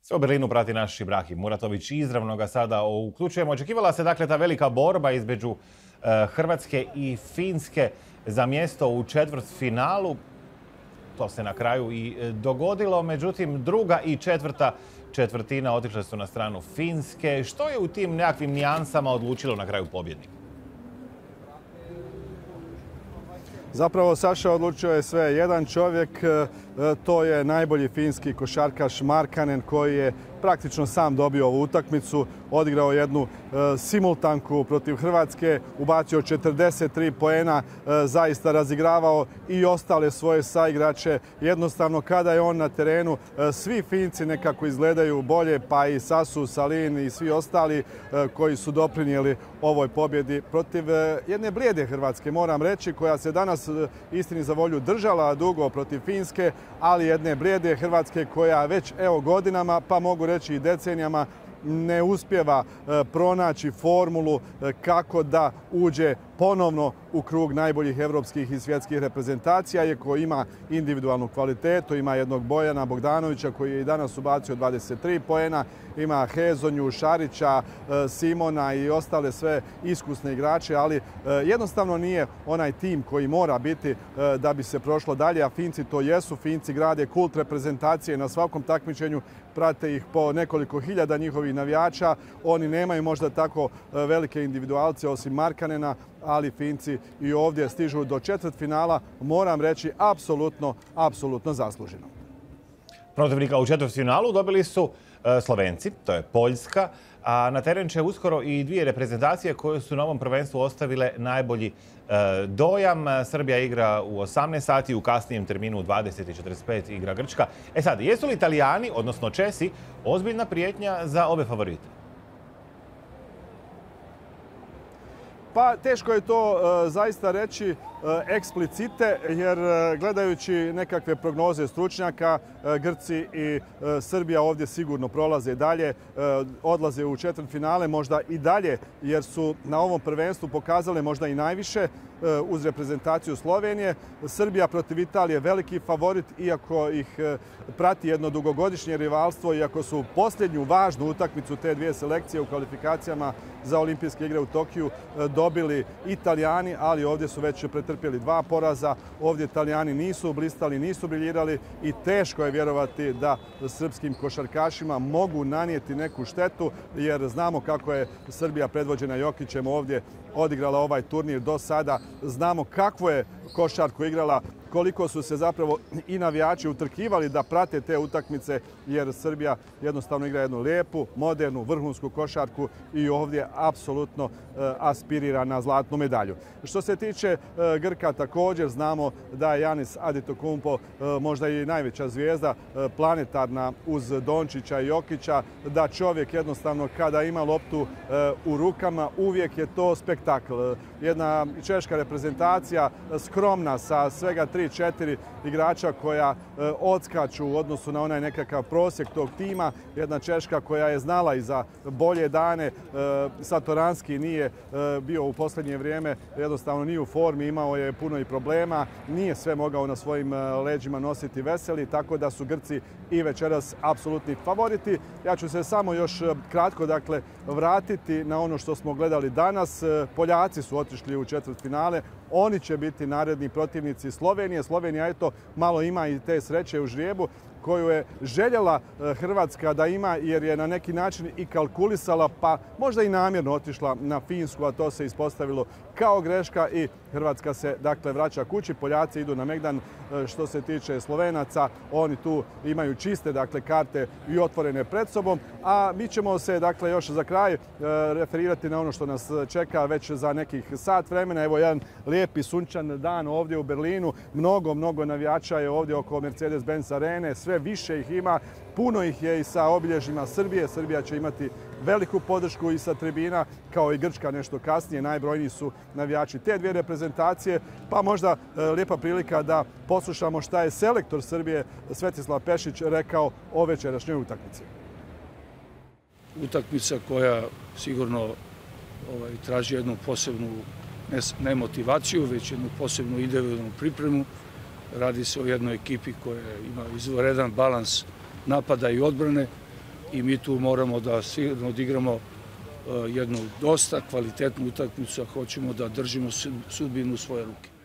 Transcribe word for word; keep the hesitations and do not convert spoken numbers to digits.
Sve u Berlinu prati naš Ibrahim Muratović. Izravno ga sada uključujemo. Očekivala se dakle ta velika borba između e, Hrvatske i Finske za mjesto u četvrtfinalu. To se na kraju i dogodilo. Međutim, druga i četvrta četvrtina otišle su na stranu Finske. Što je u tim nekakvim nijansama odlučilo na kraju pobjednika? Zapravo, Saša, odlučio je sve. Jedan čovjek, to je najbolji finski košarkaš Markkanen, koji je praktično sam dobio ovu utakmicu, odigrao jednu e, simultanku protiv Hrvatske, ubacio četrdeset tri poena, e, zaista razigravao i ostale svoje saigrače. Jednostavno, kada je on na terenu, e, svi Finci nekako izgledaju bolje, pa i Sasu, Salin i svi ostali e, koji su doprinijeli ovoj pobjedi protiv e, jedne blijede Hrvatske, moram reći, koja se danas e, istini za volju držala dugo protiv Finske, ali jedne blijede Hrvatske koja već evo godinama, pa mogu reći i decenijama, ne uspijeva e, pronaći formulu e, kako da uđe ponovno u krug najboljih evropskih i svjetskih reprezentacija, iako ima individualnu kvalitetu, ima jednog Bojana Bogdanovića koji je i danas ubacio dvadeset tri poena, ima Hezonju, Šarića, e, Simona i ostale sve iskusne igrače, ali e, jednostavno nije onaj tim koji mora biti e, da bi se prošlo dalje, a Finci to jesu. Finci grade kult reprezentacije na svakom takmičenju, prate ih po nekoliko hiljada njihovih navijača. Oni nemaju možda tako velike individualce osim Markkanena, ali Finci i ovdje stižu do četvrtfinala, moram reći, apsolutno, apsolutno zasluženo. Protivnika u četvrtfinalu dobili su Slovenci, to je Poljska, a na teren će uskoro i dvije reprezentacije koje su na ovom prvenstvu ostavile najbolji dojam. Srbija igra u osamnaest sati, u kasnijem terminu u dvadeset i četrdeset pet igra Grčka. E sad, jesu li Italijani, odnosno Česi, ozbiljna prijetnja za obe favorite? Pa teško je to e, zaista reći e, eksplicite, jer e, gledajući nekakve prognoze stručnjaka, e, Grci i e, Srbija ovdje sigurno prolaze dalje, e, odlaze u četvrtfinale, možda i dalje, jer su na ovom prvenstvu pokazale možda i najviše e, uz reprezentaciju Slovenije. Srbija protiv Italije veliki favorit, iako ih e, prati jedno dugogodišnje rivalstvo, iako su posljednju važnu utakmicu te dvije selekcije u kvalifikacijama za olimpijske igre u Tokiju e, dobili Italijani, ali ovdje su već pretrpjeli dva poraza. Ovdje Italijani nisu blistali, nisu briljirali i teško je vjerovati da srpskim košarkašima mogu nanijeti neku štetu, jer znamo kako je Srbija predvođena Jokićem ovdje odigrala ovaj turnir do sada. Znamo kakvu je košarku igrala, koliko su se zapravo i navijači utrkivali da prate te utakmice, jer Srbija jednostavno igra jednu lijepu, modernu, vrhunsku košarku i ovdje apsolutno e, aspirira na zlatnu medalju. Što se tiče e, Grka, također znamo da je Janis Adetokounmpo e, možda i najveća zvijezda e, planetarna uz Dončića i Jokića, da čovjek jednostavno kada ima loptu e, u rukama uvijek je to spektakl. Jedna češka reprezentacija, skromna, sa svega tri četiri igrača koja e, odskaču u odnosu na onaj nekakav prosjek tog tima. Jedna Češka koja je znala i za bolje dane. E, Satoranski nije e, bio u posljednje vrijeme, jednostavno nije u formi, imao je puno i problema, nije sve mogao na svojim e, leđima nositi Veseli, tako da su Grci i večeras apsolutni favoriti. Ja ću se samo još kratko dakle vratiti na ono što smo gledali danas. Poljaci su otišli u četvrtfinale. Oni će biti naredni protivnici Slovenije. Slovenija eto malo ima i te sreće u žrijebu koju je željela Hrvatska da ima, jer je na neki način i kalkulisala, pa možda i namjerno otišla na Finsku, a to se ispostavilo kao greška i Hrvatska se dakle vraća kući. Poljaci idu na Megdan. Što se tiče Slovenaca, oni tu imaju čiste dakle karte i otvorene pred sobom, a mi ćemo se dakle još za kraj referirati na ono što nas čeka već za nekih sat vremena. Evo jedan lijepi sunčan dan ovdje u Berlinu. Mnogo, mnogo navijača je ovdje oko Mercedes-Benz arene. Sve više ih ima. Puno ih je i sa obilježjima Srbije. Srbija će imati veliku podršku i sa tribina, kao i Grčka nešto kasnije. Najbrojniji su navijači te dvije reprezentacije, pa možda e, lijepa prilika da poslušamo šta je selektor Srbije Svetislav Pešić rekao o večerašnjoj utakmici. Utakmica koja sigurno ovaj, traži jednu posebnu, ne, ne motivaciju, već jednu posebnu individualnu pripremu. Radi se o jednoj ekipi koja ima izvanredan balans napada i odbrane. i mi tu moramo da sigurno odigramo jednu dosta kvalitetnu utakmicu, a hoćemo da držimo sudbinu u svoje ruke.